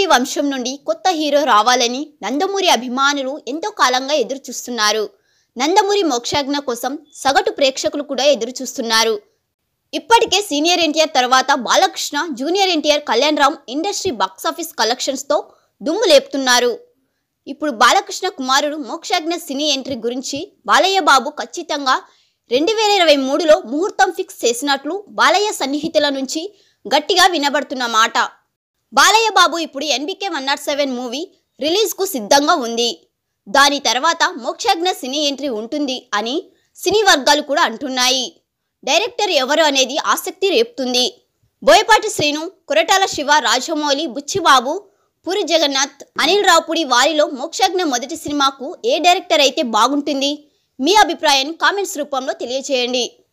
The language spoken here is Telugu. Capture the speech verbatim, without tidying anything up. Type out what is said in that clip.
వంశం నుండి కొత్త హీరో రావాలని నందమూరి అభిమానులు ఎంతో కాలంగా ఎదురు చూస్తున్నారు. నందమూరి మోక్షాజ్ఞ కోసం సగటు ప్రేక్షకులు కూడా ఎదురు చూస్తున్నారు. ఇప్పటికే సీనియర్ ఎన్టీఆర్ తర్వాత Balakrishna, junior NTR, Kalyan Ram industry box office కలెక్షన్స్తో దుమ్ము లేపుతున్నారు. ఇప్పుడు బాలకృష్ణ కుమారుడు మోక్షాజ్ఞ సినీ ఎంట్రీ గురించి బాలయ్య బాబు ఖచ్చితంగా రెండు వేల ఇరవై మూడులో ముహూర్తం ఫిక్స్ చేసినట్లు బాలయ్య సన్నిహితుల నుంచి గట్టిగా వినబడుతున్న మాట. బాలయ్య బాబు ఇప్పుడు NBK one not seven movie రిలీజ్కు సిద్ధంగా ఉంది. దాని తర్వాత మోక్షాజ్ఞ సినీ ఎంట్రీ ఉంటుంది అని సినీ వర్గాలు కూడా అంటున్నాయి. డైరెక్టర్ ఎవరు అనేది ఆసక్తి రేపుతుంది. బోయపాటి శ్రీను, కొరటాల శివ, రాజమౌళి, బుచ్చిబాబు, పూరి జగన్నాథ్, అనిల్ రావుపూడి వారిలో మోక్షాజ్ఞ మొదటి సినిమాకు ఏ డైరెక్టర్ అయితే బాగుంటుంది? మీ అభిప్రాయాన్ని కామెంట్స్ రూపంలో తెలియజేయండి.